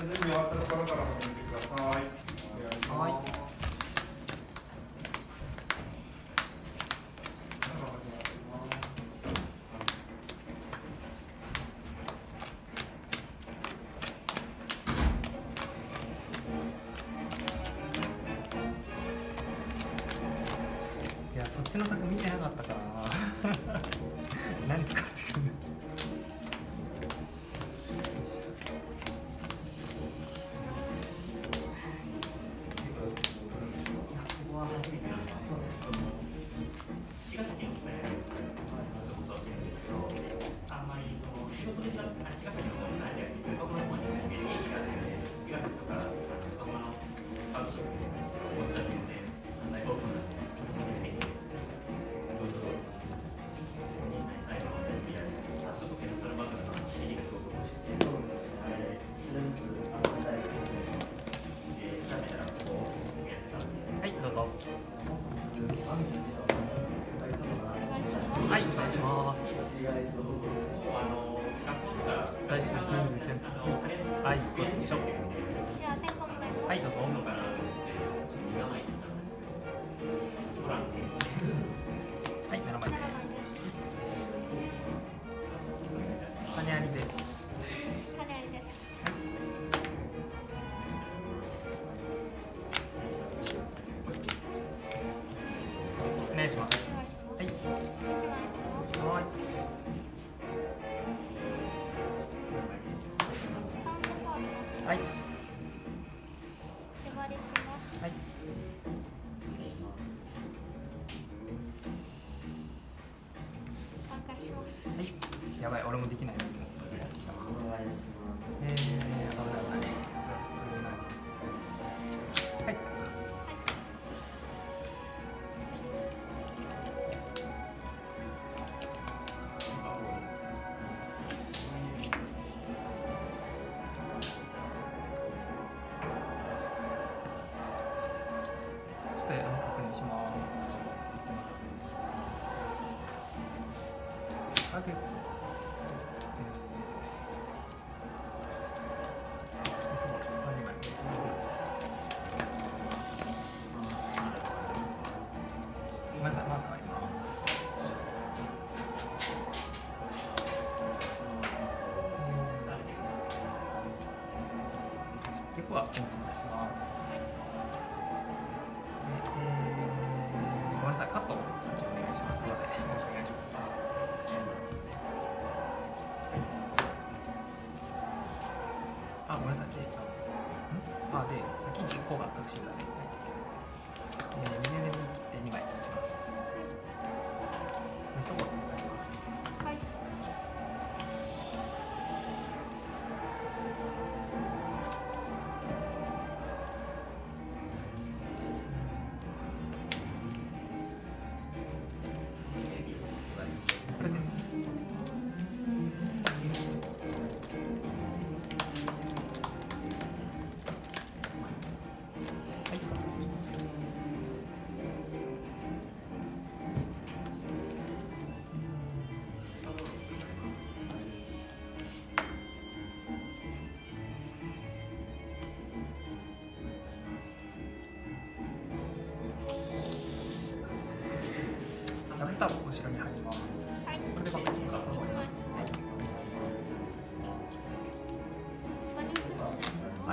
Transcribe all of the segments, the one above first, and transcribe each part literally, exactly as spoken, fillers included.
準備終わったところから始めてください。お願いします。はいいや、そっちの卓見てなかったからな。何使ってくるんだ。はい、お願いします。最初のグージャンプはい、こっちょ。はい、どうぞ。はい、目の前で。種ありで。 種ありです。 お願いします。はい。はい。はい。 手割りします。 はい。 挽回します。 はい。やばい、俺もできないな。えー、危ない危ない。はい、使います。ちょっとあの確認します。あ、で、え、そう、アニメです。まずはまずはあります。で、ここはピンチに出します。えー、ごめんなさい、カット先お願いします。すみません、申し訳ないです。あ、ごめんなさい、で、あ、で、先にいっこがタクシーだね。ナイス。えー、にねんで切ってにまい引きます。で、そこを使います。 はい。 プレスです。はい、ダブルターボ後ろに入ります。 はい。 これでバックします。はい。はい。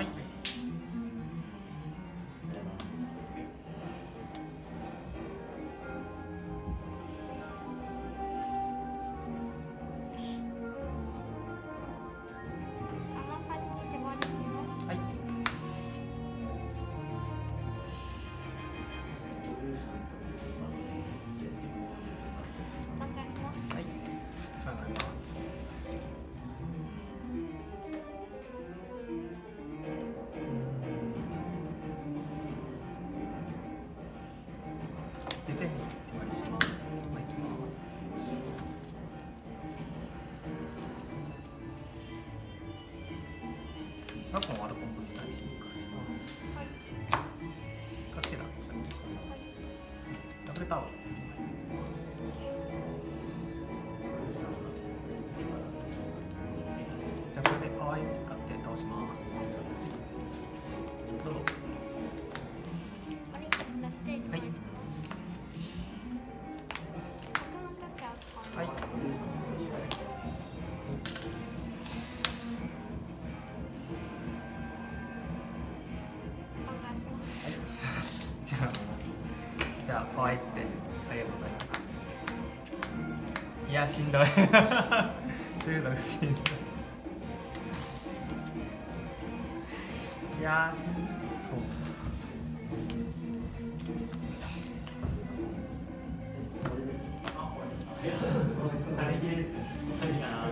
はい。はい。一枚もらいます。で、手に手割りします。まあ、いきます。ラポンはラポンブースターに進化します。 はい。 カクシラ使います。 はい。 ダブルタワー。じゃあこれでパワーエッジ使って倒します。 どうぞ。 オリックスのステージはいにこの時はこはい。 お願いしますじゃあじゃあパワーエッジでありがとうございました。いやしんどいというのがしんどい。いやーしんそう誰切れですね。何かな。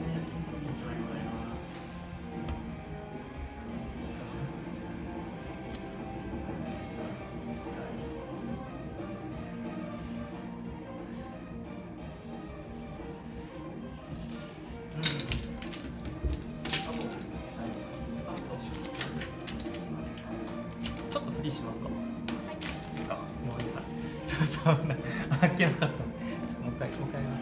ちょっとフリーしますか。 はいなんかごめんなさい。ちょっとあっけなかった。ちょっともう一回もう一回やります。